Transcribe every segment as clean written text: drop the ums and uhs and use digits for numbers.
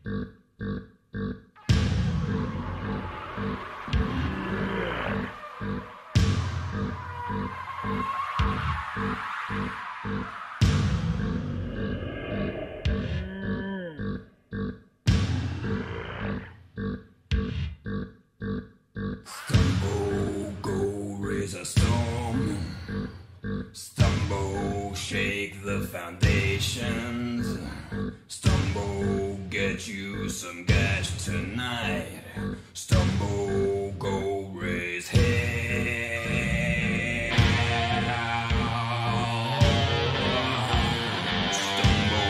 Stumbo, go raise a storm. Stumbo, shake the foundations. Stumbo, get you some cash tonight. Stumbo, go raise hell. Stumbo.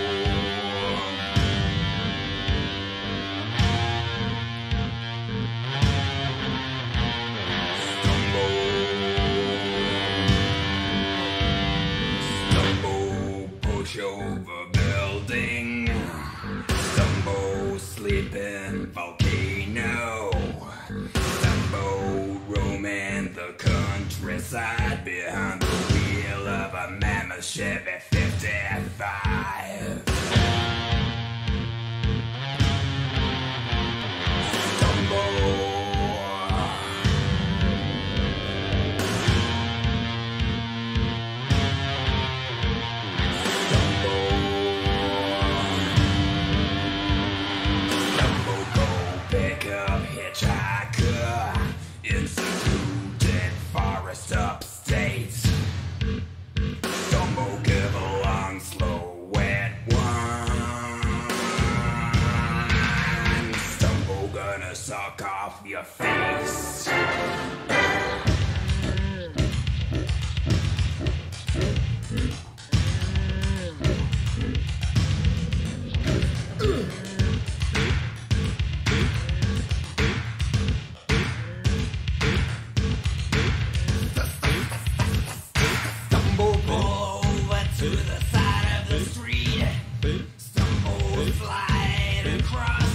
Push over building. Stumbo, sleeping volcano. Stumbo, roaming the countryside behind the wheel of a mammoth Chevy 55. In secluded forest upstate. Stumbo, give a long, slow, wet one. Stumbo, gonna suck off your face. To the side of the street. Stumbo, slide across